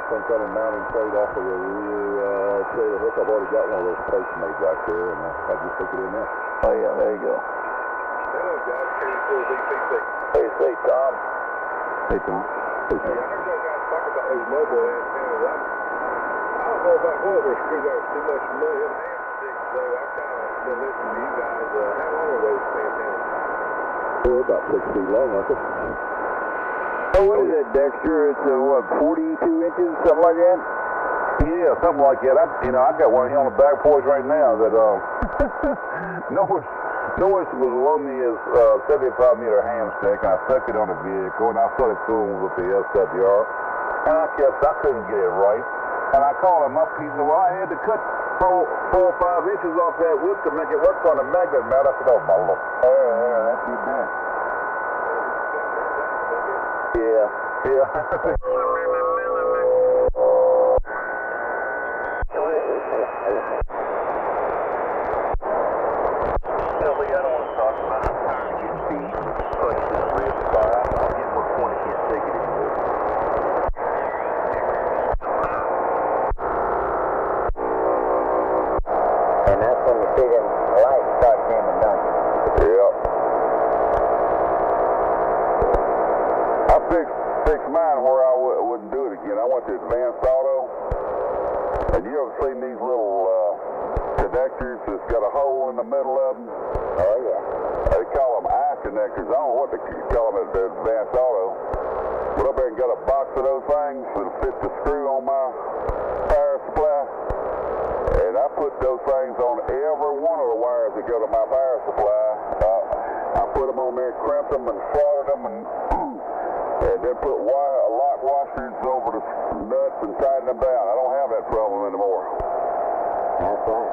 some kind of mounting plate off of the rear trailer hook. I've already got one of those plates made right there, and I'll just hook it in there. Oh, yeah, there you go. Hello, guys. Carry full DPC. Hey, say, Tom. Hey, Tom. Hey, Tom. Yeah, I heard y'all guys talk about those mobile antennas. I don't know about what we're screwed up too much money in hand sticks, so I've kind of been listening to you guys. How long are those antennas? Oh, about 6 feet long, I think. Oh, what is that, Dexter? It's, what, 42 inches, something like that? Yeah, something like that. I got one here on the back porch right now that no one was loan me his 75-meter ham stick, and I stuck it on the vehicle, and I started fooling with the SWR, and I couldn't get it right, and I called him up. He said, well, I had to cut 4 or 5 inches off that wood to make it work on the magnet mount. I said, oh my Lord. That's too bad. Yeah. And that's when you see them lights start jamming, don't you? Yeah. I fixed mine where I wouldn't do it again. I went to Advanced Auto. And you ever seen these little connectors that's got a hole in the middle of them? Oh, yeah. They call them eye connectors. I don't know what they call them at Advanced Auto. But I've been got a box of those things that fit the screw on my power supply. And I put those things on every one of the wires that go to my power supply. I put them on there, crimped them and soldered them, and then put lock washers over the nuts and tighten them down. I don't have that problem anymore. That's right.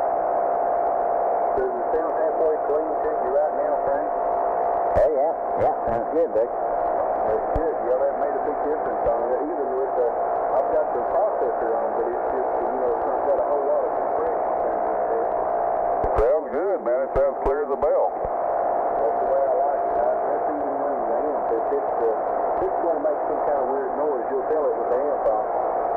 Does it sound halfway clean to you right now, Frank? Oh, yeah. Yeah, sounds good, Dick. That's good. Yeah, that made a big difference on it. Even with I've got the processor on, but it's just, it's not got a whole lot of compression in there. Sounds good, man. It sounds clear as a bell. That's the way I like it. That's even when the amp, if it's going to make some kind of weird noise, you'll tell it with the amp on.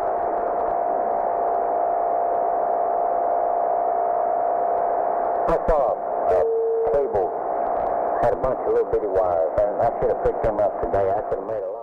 I saw a cable had a bunch of little bitty wires, and I should have picked them up today. I could have made a